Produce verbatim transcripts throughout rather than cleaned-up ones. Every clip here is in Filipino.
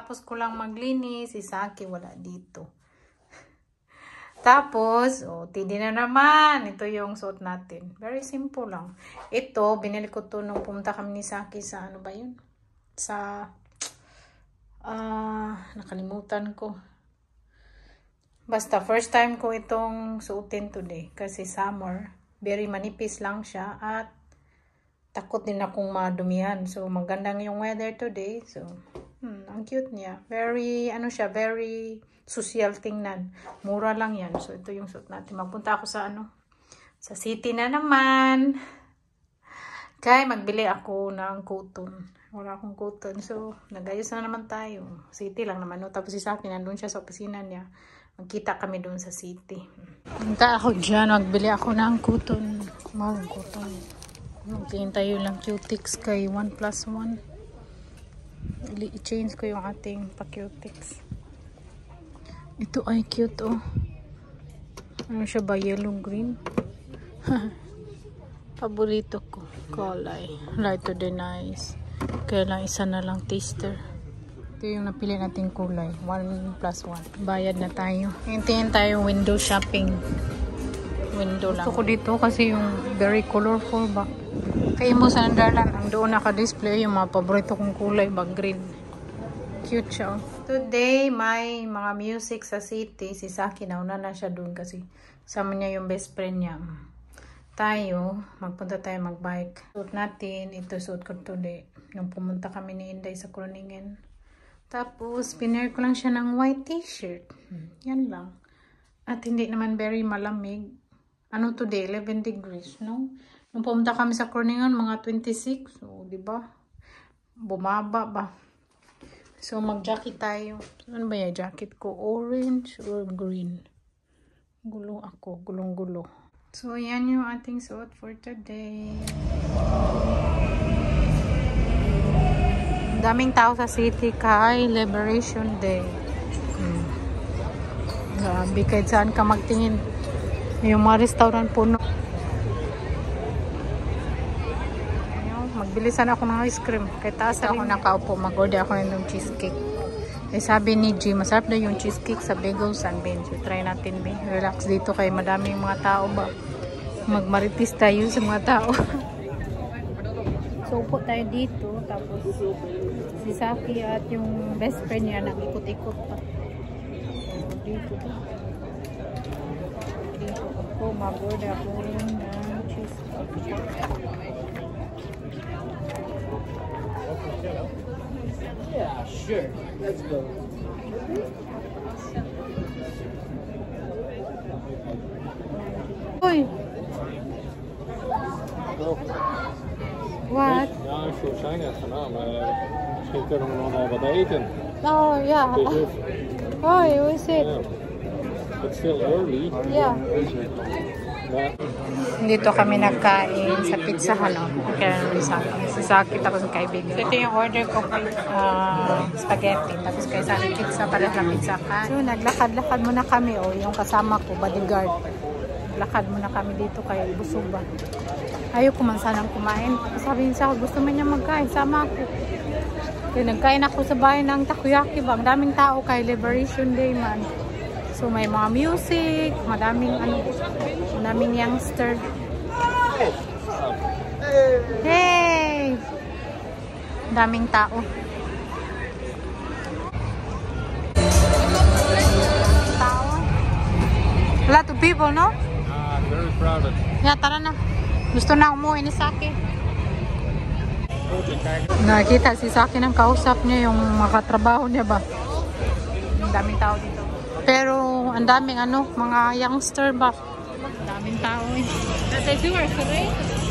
kakatapos ko lang maglinis. Si Saki wala dito. Tapos, oh, tidi na naman. Ito yung suot natin. Very simple lang. Ito, binili ko to nung pumunta kami ni Saki sa, ano ba yun? Sa, ah, uh, nakalimutan ko. Basta, first time ko itong suotin today. Kasi summer. Very manipis lang siya. At, takot din akong madumihan. So, magandang yung weather today. So, hmm, ang cute niya. Very, ano siya, very social tingnan. Mura lang yan. So, ito yung suot natin. Magpunta ako sa ano, sa city na naman. Kaya magbili ako ng cotton. Wala akong cotton. So, nagayos na naman tayo. City lang naman. No? Tapos si Saki, nandun siya sa opisina niya. Magkita kami doon sa city. Punta ako dyan. Magbili ako ng cotton. Mag cotton. Magtingin tayo lang cutics kay one plus one. I-change ko yung ating pa-cutics. Ito ay cute oh. Ano siya ba? Yellow green? Paborito ko. Kulay. Light to the nice. Kaya lang isa na lang taster. Ito yung napili nating kulay. one plus one. Bayad na tayo. Hintayin tayo window shopping. Window lang. Gusto ko dito kasi yung very colorful ba. Kaya mo sa Nandalan, ang doon naka-display yung mga paborito kong kulay ba, green. Cute siya. Today, may mga music sa city. Si Saki, nauna na siya doon kasi sama niya yung best friend niya. Tayo, magpunta tayo magbike. Suot natin, ito suot ko today. Nung pumunta kami ni Inday sa Kroningen. Tapos, pinare ko lang siya ng white t-shirt. Yan lang. At hindi naman very malamig. Ano today? eleven degrees, no? Nung pumunta kami sa Kroningen, mga twenty-six. So, diba? Bumaba ba? So, mag-jacket tayo. Ano ba yung jacket ko? Orange or green? Gulo ako. Gulong-gulo. So, yan yung ating suot for today. Daming tao sa city kay Liberation Day. Hmm. Grabe, kahit saan ka magtingin. Yung mga restaurant puno. Bilisan ako ng ice cream. Kaya taas ako nakaupo. Mag-order ako ng cheesecake. Eh sabi ni G, masarap na yung cheesecake sa Bagels and Beans. So try natin, be. Relax dito kay madaming mga tao ba. Magmaritis tayo sa mga tao. So upo tayo dito. Tapos si Saki at yung best friend niya nag-ikot-ikot pa. Dito. Dito ako. Mag-order ako ng cheesecake. Yeah, sure. Let's go. Oi. What? Ja, ik zou zijn net gedaan, maar misschien kunnen we nog wel wat eten. Oh, yeah. Oh, hoe is it? Yeah. It's still early. Yeah. Yeah. Dito kami nagkain sa Pizza Hut. Kaya naman sa akin. Si Saki tapos ang kaibigan. So, ito yung order ko uh, spaghetti. Tapos kaya sa akin pizza para sa pizza ka. So, naglakad-lakad muna kami. O, yung kasama ko, bodyguard. Naglakad muna kami dito kaya busog ba. Ayaw ko man sanang kumain. Sabi niya sa gusto man niya magkain. Sama ako. Kaya nagkain ako sa bahay ng takoyaki ba. Ang daming tao kay Liberation Day man. So may mga music, madaming ano, madaming youngster. Hey! Daming tao. Tao. A lot of people, no? Ah, very crowded. Yeah, tara na. Gusto na umuwi ni Saki. Nakita si Saki ng kausap niya yung makatrabaho niya ba. Ang daming tao dito. Pero ang daming ano, mga youngster ba? Ang daming tao eh. Kasi sure, sorry.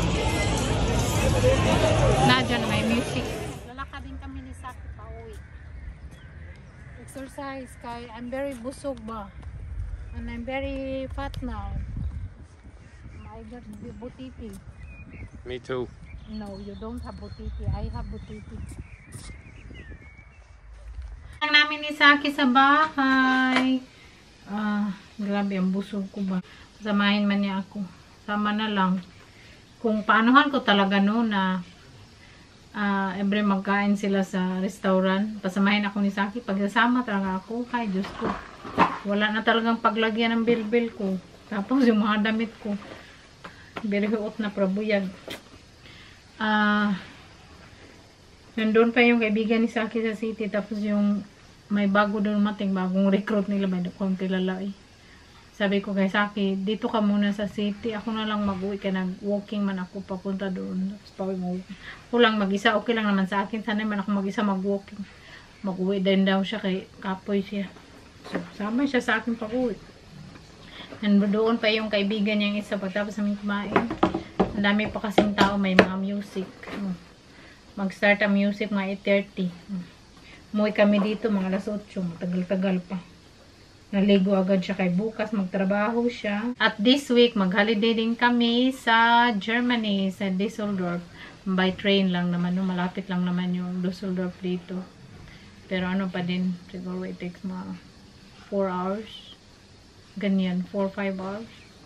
Nadya na may music. Lalakad din kami ni Saki pa uwi. Exercise kay I'm very busog ba? And I'm very fat now. I got butiti. Me too. No, you don't have butiti. I have butiti. Ang namin ni Saki sa bahay. Ah, grabe ang busog ko ba. Samahin man niya ako. Sama na lang. Kung paanohan ko talaga no na uh, every magkain sila sa restaurant. Pasamahin ako ni Saki. Pagsasama talaga ako. Ay, Diyos ko. Wala na talagang paglagyan ng bilbil ko. Tapos yung mga damit ko. Birihuot na prabuyag. Ah... Uh, Nandun pa yung kaibigan ni Saki sa city. Tapos yung may bago doon mating. Bagong recruit nila. May konti lalaki. Sabi ko kay Saki, dito ka muna sa city. Ako na lang mag-uwi. Kaya nag-walking man ako papunta doon. Tapos pa ako lang mag-isa. Okay lang naman sa akin. Sanay man ako mag-isa mag-walking. Mag-uwi din daw siya. Kay kapoy siya. So, sabay siya sa akin pag-uwi. Doon pa yung kaibigan niyang isa. Pagtapos namin kumain. Ang dami pa kasing tao. May mga music. Mag-start ang music mga eight thirty. Umuwi kami dito mga alas otso. Matagal-tagal pa. Naligo agad siya kay bukas. Magtrabaho siya. At this week, mag-holiday din kami sa Germany, sa Düsseldorf. By train lang naman. No? Malapit lang naman yung Düsseldorf dito. Pero ano pa din. Siguro it takes mga four hours. Ganyan. four to five hours.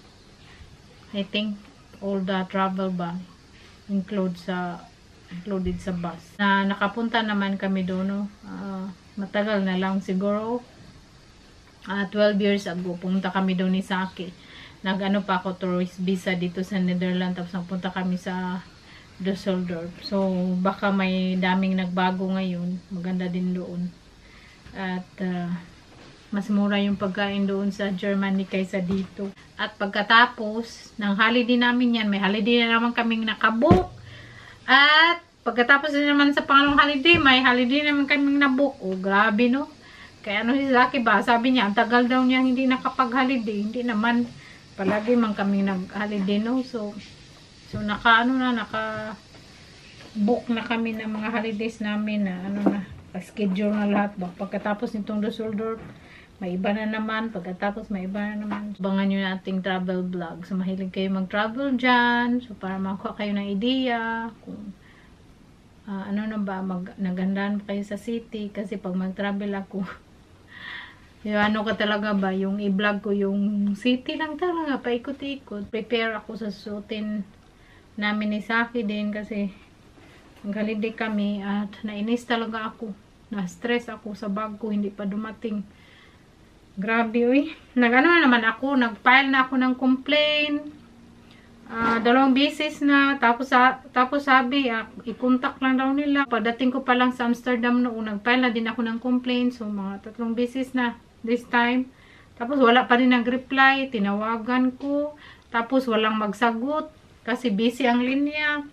I think all the travel ba include sa included sa bus. Na nakapunta naman kami doon, no? Uh, matagal na lang siguro. Uh, twelve years ago, pumunta kami doon ni Saki. Nag-ano pa ako, tourist visa dito sa Netherlands. Tapos napunta kami sa Düsseldorf. So, baka may daming nagbago ngayon. Maganda din doon. At, uh, mas mura yung pagkain doon sa Germany kaysa dito. At pagkatapos, ng holiday namin yan, may holiday na naman kaming nakabook. At pagkatapos din naman sa pangalawang holiday, may holiday naman kaming nabook. Oh, grabe no. Kaya ano si Saki ba? Sabi niya, ang tagal daw niya hindi nakapag-holiday. Hindi naman, palagi man kaming nag-holiday no. So, so naka ano na, naka book na kami ng mga holidays namin na ano na, schedule na lahat ba. Pagkatapos nitong Düsseldorf, may iba na naman. Pagkatapos may iba na naman. Abangan nyo nating travel vlog. So, mahilig kayo mag-travel dyan. So, para makuha kayo ng idea. Kung uh, ano na ba, mag, nagandaan kayo sa city. Kasi pag mag-travel ako, yung ano ka talaga ba, yung i-vlog ko yung city lang talaga. Paikot-ikot. Prepare ako sa suotin namin ni Saki din. Kasi mag-holiday kami. At nainis talaga ako. Na-stress ako sa bag ko. Hindi pa dumating. Grabe, uy. Nag-ano na naman ako. Nag-file na ako ng complaint. Uh, dalawang beses na. Tapos, uh, tapos sabi, uh, i-contact lang daw nila. Pagdating ko pa lang sa Amsterdam noon, nag-file na din ako ng complaint. So, mga tatlong beses na this time. Tapos, wala pa rin nag-reply. Tinawagan ko. Tapos, walang magsagot. Kasi busy ang linya.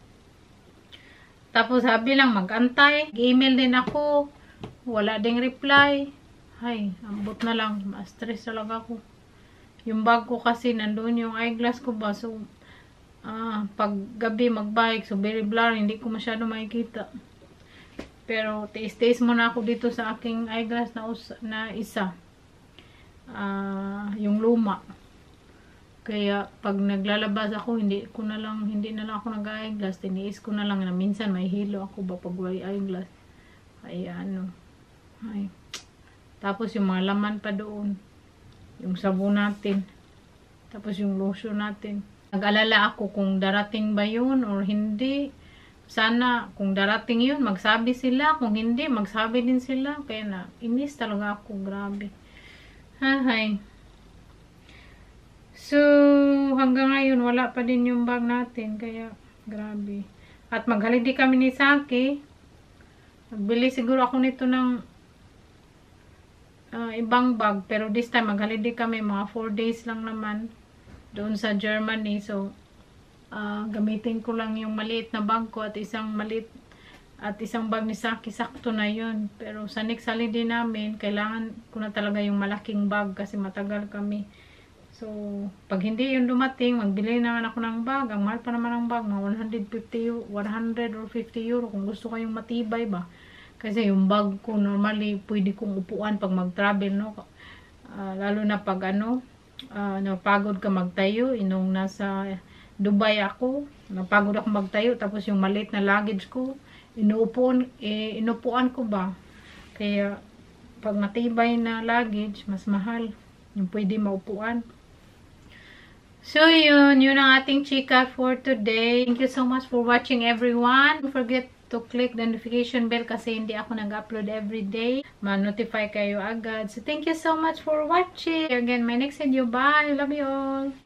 Tapos, sabi lang, mag-antay. Email din ako. Wala ding reply. Ay, ambot na lang. Ma-stress talaga ako. Yung bag ko kasi, nandun yung eyeglass ko ba. So, ah, pag gabi mag-bike, so very blur. Hindi ko masyado makikita. Pero, tiis-tiis muna ako dito sa aking eyeglass na, na isa. Ah, yung luma. Kaya, pag naglalabas ako, hindi ko na lang, hindi na lang ako nag-eyeglass. Tiniis ko na lang na minsan may hilo ako ba pag may eyeglass. Ay, ano. Ay, tapos yung mga laman pa doon. Yung sabon natin. Tapos yung lotion natin. Nag-alala ako kung darating ba yun or hindi. Sana kung darating yun, magsabi sila. Kung hindi, magsabi din sila. Kaya na, inis talaga ako. Grabe. Hay. So, hanggang ngayon, wala pa din yung bag natin. Kaya, grabe. At mag-holiday kami ni Saki. Nagbili siguro ako nito ng Uh, ibang bag, pero this time mag-holiday kami, mga four days lang naman doon sa Germany. So uh, gamitin ko lang yung maliit na bag ko at isang maliit at isang bag ni Saki, sakto na yun. Pero sa next holiday namin, kailangan ko na talaga yung malaking bag kasi matagal kami. So pag hindi yun dumating, magbili naman ako ng bag. Ang mahal pa naman ng bag, mga one hundred fifty, one hundred or fifty euro kung gusto ko yung matibay ba. Kasi yung bag ko, normally, pwede kong upuan pag mag-travel, no? Uh, lalo na pag, ano, uh, napagod ka magtayo. Inong nasa Dubai ako, napagod ako magtayo. Tapos yung maliit na luggage ko, inuupuan, eh, inupuan ko ba? Kaya, pag matibay na luggage, mas mahal. Yung pwede maupuan. So, yun. Yun ang ating chika for today. Thank you so much for watching, everyone. Don't forget to click the notification bell kasi hindi ako nag-upload every day. Ma-notify kayo agad. So, thank you so much for watching. Again, my next video. Bye! I love you all!